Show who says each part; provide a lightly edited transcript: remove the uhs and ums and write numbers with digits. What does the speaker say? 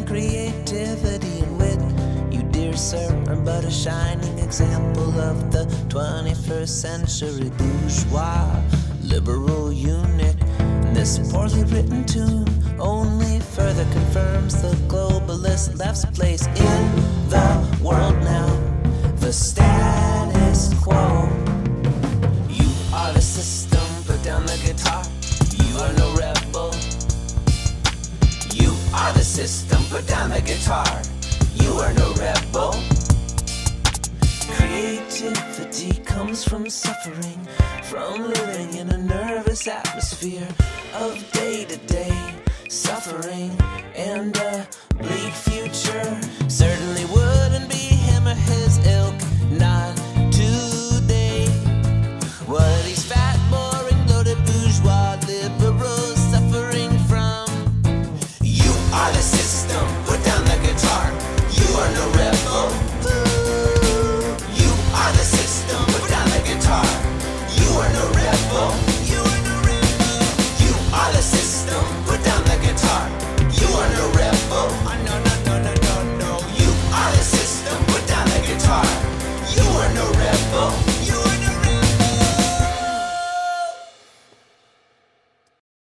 Speaker 1: creativity and wit. You, dear sir, are but a shining example of the 21st century bourgeois liberal eunuch. This poorly written tune only further confirms the globalist left's place in the world now, the status quo. You are the system, put down the guitar. You are no rebel. You are the system, put down the guitar. You are no rebel. Creativity comes from suffering, from living in a nervous atmosphere of day-to-day suffering and a bleak future. Certainly